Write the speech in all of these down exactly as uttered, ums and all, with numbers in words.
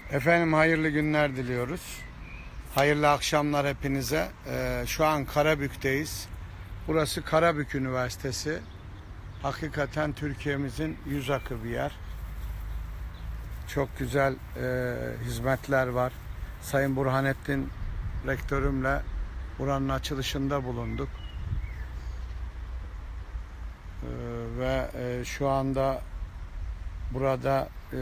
Efendim hayırlı günler diliyoruz. Hayırlı akşamlar hepinize. Ee, şu an Karabük'teyiz. Burası Karabük Üniversitesi. Hakikaten Türkiye'mizin yüz akı bir yer. Çok güzel e, hizmetler var. Sayın Burhanettin rektörümle buranın açılışında bulunduk. Ee, ve e, şu anda burada e,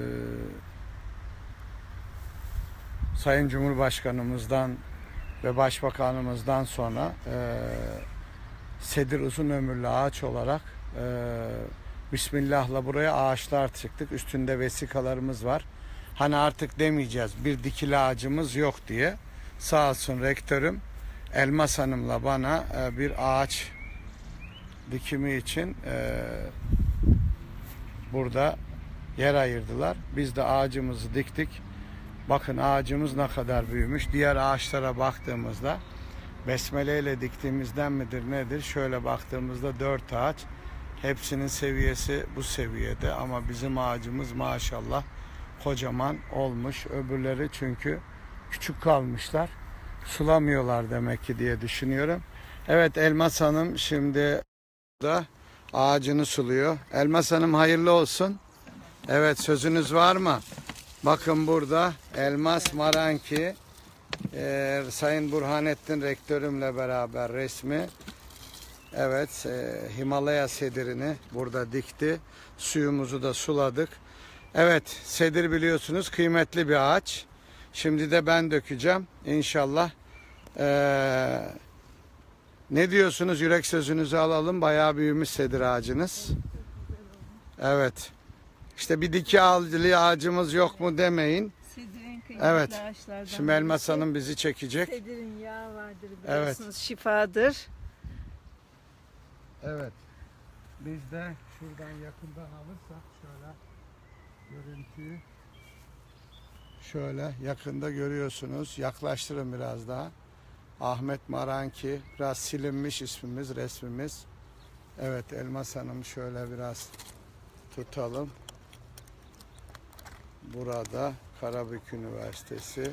Sayın Cumhurbaşkanımızdan ve Başbakanımızdan sonra e, sedir uzun ömürlü ağaç olarak e, Bismillah'la buraya ağaçlar çıktık. Üstünde vesikalarımız var. Hani artık demeyeceğiz bir dikili ağacımız yok diye. Sağ olsun rektörüm Elmas Hanım'la bana e, bir ağaç dikimi için e, burada yer ayırdılar. Biz de ağacımızı diktik. Bakın ağacımız ne kadar büyümüş. Diğer ağaçlara baktığımızda besmele ile diktiğimizden midir nedir? Şöyle baktığımızda dört ağaç. Hepsinin seviyesi bu seviyede ama bizim ağacımız maşallah kocaman olmuş. Öbürleri çünkü küçük kalmışlar. Sulamıyorlar demek ki diye düşünüyorum. Evet, Elmas Hanım şimdi da ağacını suluyor. Elmas Hanım hayırlı olsun. Evet, sözünüz var mı? Bakın burada Elmas Maranki e, Sayın Burhanettin rektörümle beraber resmi. Evet, e, Himalaya sedirini burada dikti. Suyumuzu da suladık. Evet, sedir biliyorsunuz kıymetli bir ağaç. Şimdi de ben dökeceğim inşallah. E, ne diyorsunuz? Yürek sözünüzü alalım. Bayağı büyümüş sedir ağacınız. Evet. İşte bir diki ağacımız yok mu demeyin. Sedirin kıymetli Evet. ağaçlardan Şimdi Elmas birisi. Hanım bizi çekecek. Sedirin yağı vardır Evet. biliyorsunuz, şifadır. Evet. Biz de şuradan yakından alırsak şöyle görüntüyü şöyle yakında görüyorsunuz. Yaklaştırın biraz daha. Ahmet Maranki, biraz silinmiş ismimiz, resmimiz. Evet, Elmas Hanım şöyle biraz tutalım. Burada Karabük Üniversitesi.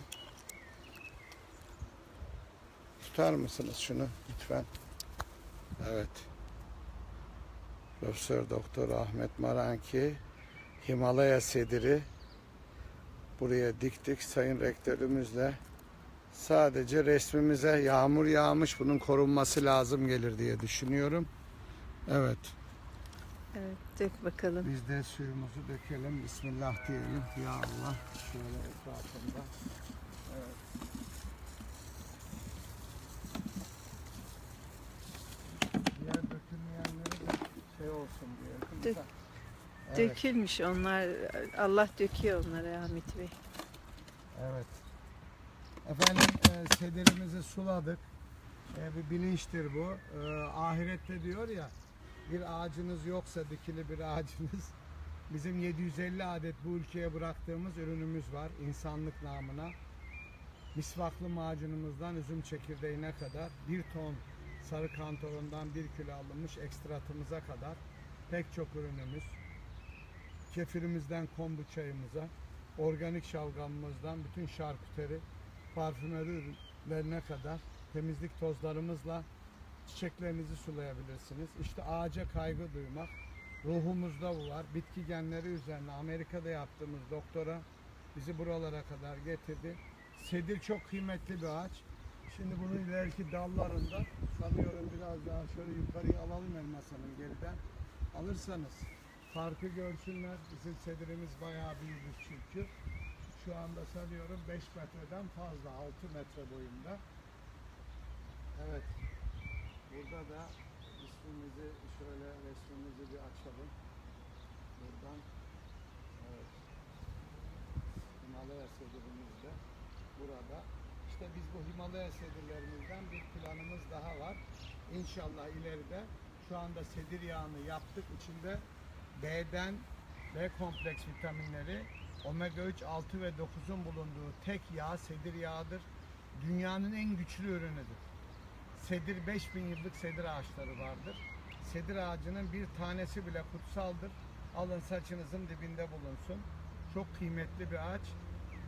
Tutar mısınız şunu lütfen? Evet. Profesör Doktor Ahmet Maranki Himalaya sediri buraya diktik sayın rektörümüzle. Sadece resmimize yağmur yağmış, bunun korunması lazım gelir diye düşünüyorum. Evet. Evet, dök bakalım. Biz de suyumuzu dökelim. Bismillah diyelim. Ya Allah. Şöyle etrafında. Evet. Diğer dökülmeyenleri de şey olsun diye. Dök. Evet. Dökülmüş onlar. Allah döküyor onları Ahmet Bey. Evet. Efendim e, sedirimizi suladık. E, bir bilinçtir bu. E, ahirette diyor ya, bir ağacınız yoksa dikili bir ağacınız. Bizim yedi yüz elli adet bu ülkeye bıraktığımız ürünümüz var insanlık namına. Misvaklı macunumuzdan üzüm çekirdeğine kadar, bir ton sarı kantarondan bir kilo alınmış ekstratımıza kadar pek çok ürünümüz. Kefirimizden kombu çayımıza, organik şalgamımızdan bütün şarküteri, parfümeri ürünlerine kadar temizlik tozlarımızla çiçeklerinizi sulayabilirsiniz. İşte ağaca kaygı duymak, ruhumuzda bu var. Bitki genleri üzerine Amerika'da yaptığımız doktora bizi buralara kadar getirdi. Sedir çok kıymetli bir ağaç. Şimdi bunun ileriki dallarında sanıyorum biraz daha şöyle yukarıya alalım Elmas Hanım geriden. Alırsanız farkı görsünler. Bizim sedirimiz bayağı büyümüş çünkü. Şu anda sanıyorum beş metreden fazla, altı metre boyunda. Evet. Burada da ismimizi şöyle resmimizi bir açalım. Buradan. Evet. Himalaya sedirimiz de burada. İşte biz bu Himalaya sedirlerimizden bir planımız daha var. İnşallah ileride şu anda sedir yağını yaptık. İçinde B'den B kompleks vitaminleri, omega üç, altı ve dokuzun bulunduğu tek yağ sedir yağıdır. Dünyanın en güçlü ürünüdür. Sedir beş bin yıllık sedir ağaçları vardır. Sedir ağacının bir tanesi bile kutsaldır. Alın saçınızın dibinde bulunsun. Çok kıymetli bir ağaç.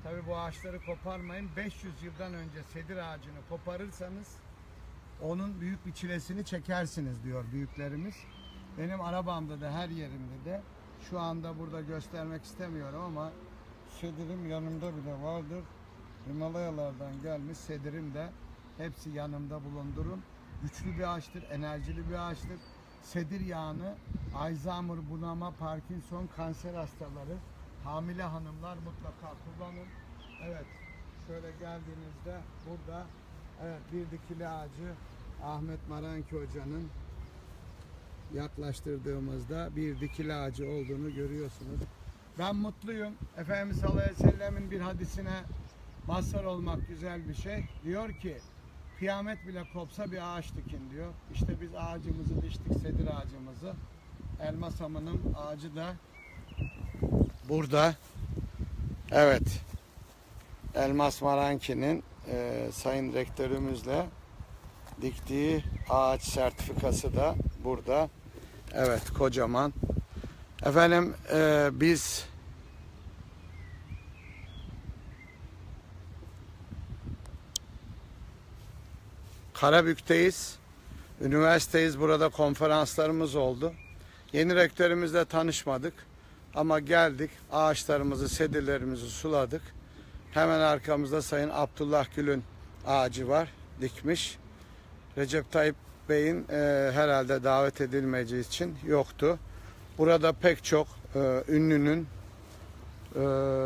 Tabi bu ağaçları koparmayın. beş yüz yıldan önce sedir ağacını koparırsanız onun büyük bir çilesini çekersiniz diyor büyüklerimiz. Benim arabamda da her yerimde de şu anda burada göstermek istemiyorum ama sedirim yanımda bile vardır. Himalayalardan gelmiş sedirim de hepsi yanımda bulundururum. Güçlü bir ağaçtır, enerjili bir ağaçtır. Sedir yağını Alzheimer, bunama, Parkinson, kanser hastaları, hamile hanımlar mutlaka kullanın. Evet, şöyle geldiğinizde burada evet bir dikili ağacı Ahmet Maranki Hoca'nın yaklaştırdığımızda bir dikili ağacı olduğunu görüyorsunuz. Ben mutluyum. Efendimiz sallallahu aleyhi ve sellemin bir hadisine mazhar olmak güzel bir şey. Diyor ki kıyamet bile kopsa bir ağaç dikin diyor. İşte biz ağacımızı diktik, sedir ağacımızı. Elmas Hamı'nın ağacı da burada. Evet. Elmas Maranki'nin e, sayın rektörümüzle diktiği ağaç sertifikası da burada. Evet, kocaman. Efendim e, biz Karabük'teyiz. Üniversiteyiz. Burada konferanslarımız oldu. Yeni rektörümüzle tanışmadık. Ama geldik. Ağaçlarımızı, sedirlerimizi suladık. Hemen arkamızda Sayın Abdullah Gül'ün ağacı var. Dikmiş. Recep Tayyip Bey'in e, herhalde davet edilmeyeceği için yoktu. Burada pek çok e, ünlünün e,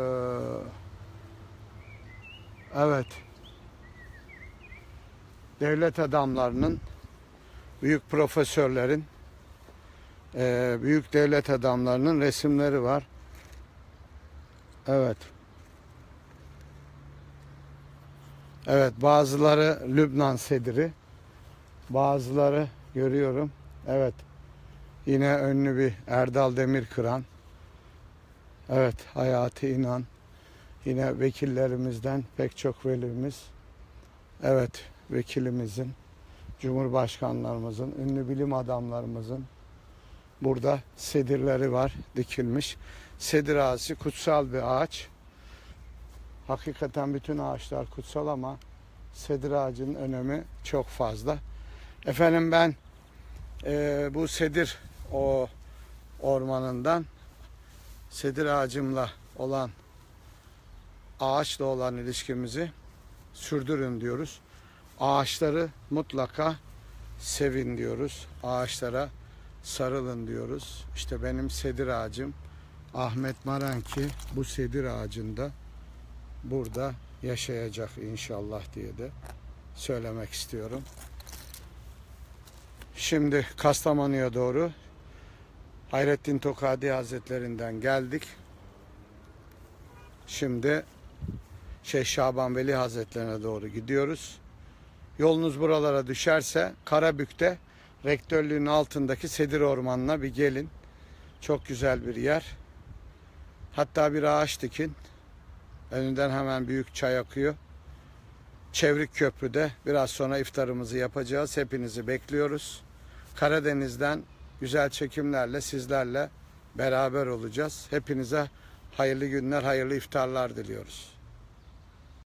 evet devlet adamlarının, büyük profesörlerin, e, büyük devlet adamlarının resimleri var. Evet. Evet, bazıları Lübnan sediri, bazıları görüyorum. Evet. Yine ünlü bir Erdal Demirkıran. Evet, Hayati İnan. Yine vekillerimizden pek çok velimiz. Evet, vekilimizin, cumhurbaşkanlarımızın, ünlü bilim adamlarımızın burada sedirleri var, dikilmiş. Sedir ağacı kutsal bir ağaç. Hakikaten bütün ağaçlar kutsal ama sedir ağacının önemi çok fazla. Efendim ben e, bu sedir o ormanından sedir ağacımla olan ağaçla olan ilişkimizi sürdürün diyoruz. Ağaçları mutlaka sevin diyoruz. Ağaçlara sarılın diyoruz. İşte benim sedir ağacım Ahmet Maranki bu sedir ağacında burada yaşayacak inşallah diye de söylemek istiyorum. Şimdi Kastamonu'ya doğru Hayrettin Tokadi Hazretlerinden geldik. Şimdi Şeyh Şaban Veli Hazretlerine doğru gidiyoruz. Yolunuz buralara düşerse Karabük'te rektörlüğün altındaki Sedir Ormanı'na bir gelin. Çok güzel bir yer. Hatta bir ağaç dikin. Önünden hemen büyük çay akıyor. Çevrik Köprü'de biraz sonra iftarımızı yapacağız. Hepinizi bekliyoruz. Karadeniz'den güzel çekimlerle sizlerle beraber olacağız. Hepinize hayırlı günler, hayırlı iftarlar diliyoruz.